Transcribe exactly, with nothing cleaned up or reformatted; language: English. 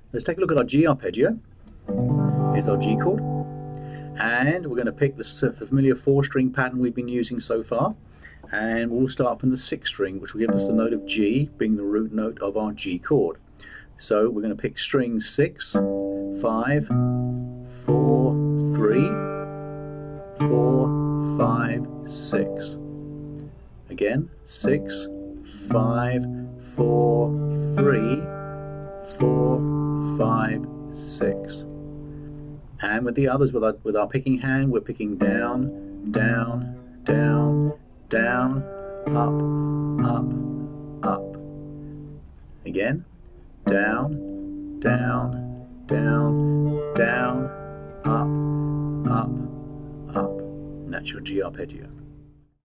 Let's take a look at our G arpeggio. Here's our G chord. And we're going to pick the familiar four string pattern we've been using so far. And we'll start from the sixth string, which will give us the note of G, being the root note of our G chord. So we're going to pick string six, five, four, three, four, five, six. Again, six, five, four, three, four, five, six. And with the others, with our, with our picking hand, we're picking down, down, down, down, up, up, up. Again, down, down, down, down, up, up, up. And that's your G arpeggio.